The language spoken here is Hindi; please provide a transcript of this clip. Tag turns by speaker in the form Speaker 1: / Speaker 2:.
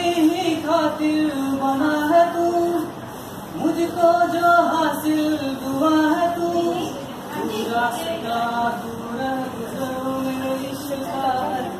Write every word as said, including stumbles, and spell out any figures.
Speaker 1: तुम्हारी ही खातिर बना है तू, मुझको जो हासिल दुआ है तू, तू रास्ता तू रह गुजरो मेरे इश्क का